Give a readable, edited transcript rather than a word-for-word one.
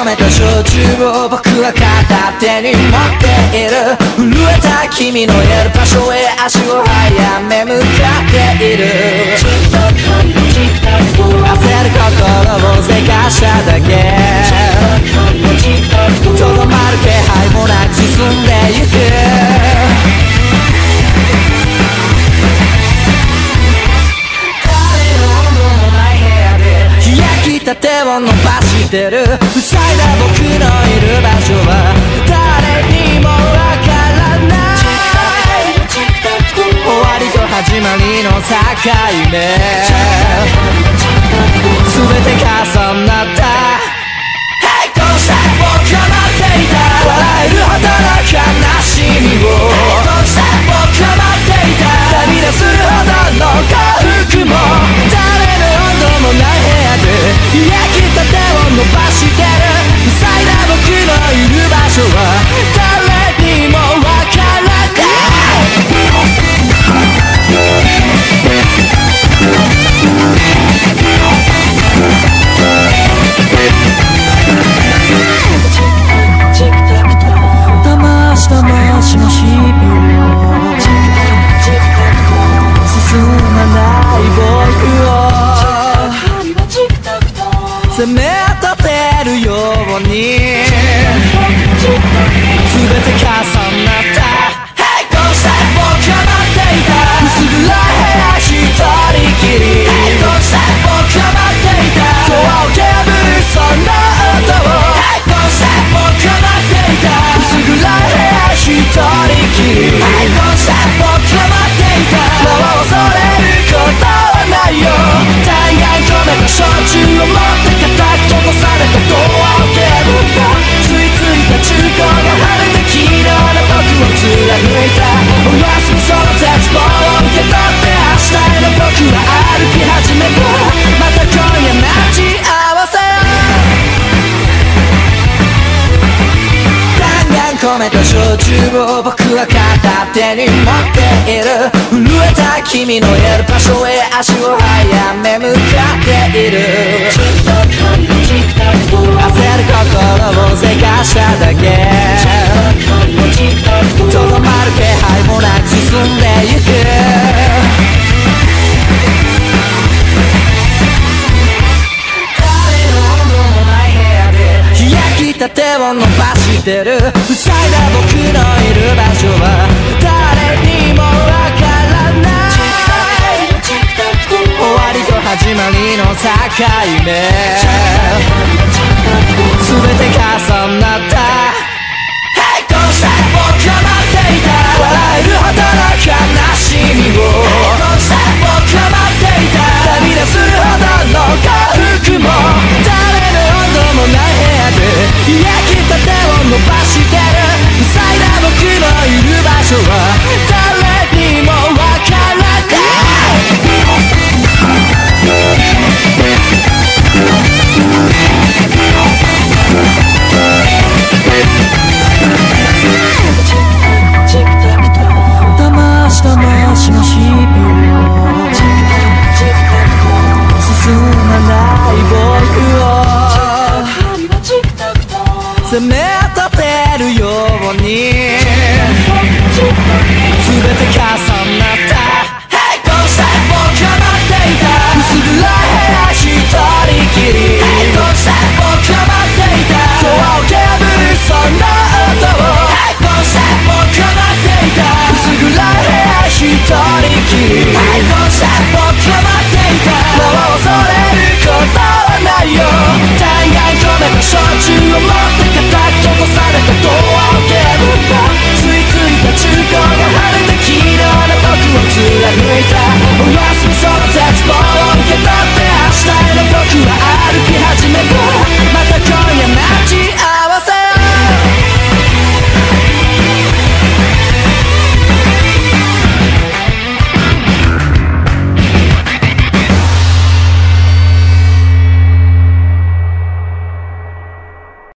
込めた焼酎を僕は片手に持っている。震えた君のいる場所へ足を早め向かっている。焦る心をせかしただけ、とどまる気配もなく進んでゆく。焼きたてを伸ばしてる。塞いだ僕のいる場所は誰にもわからない。終わりと始まりの境目、全て重なった。こうして僕は待っていた。笑えるほどの悲しみを、こうして僕は待っていた。涙するほどの幸福も、誰の温度もない部屋で焼きたてを伸ばしてる。塞いだ僕のいる場所は誰にもわからない。魂の日々を進まない僕を責め立てるように全て重なった。こうして僕は待っていた。薄暗い部屋一人きり。こうして僕は待っていた。ドアを蹴破るその音を。こうして僕は待っていた。薄暗い部屋一人きり。こうして僕は待っていた。もう恐れることはないよ。弾丸込めた焼酎を持って固く閉ざされたドアを蹴るんだ。吸い付いた中古が晴れた昨日の僕を貫いた。おやすみその絶望を受け取って明日への僕は歩き始めた。また今夜待ち合わせ。込めた焼酎を僕は片手に持っている。震えた君のいる場所へ足を早め向かっている。焦る心をせかしただけ、とどまる気配もなく進んでゆく。焼きたてを伸ばしてる。塞いだ僕のいる場所は誰にもわからない。終わりと始まりの境目、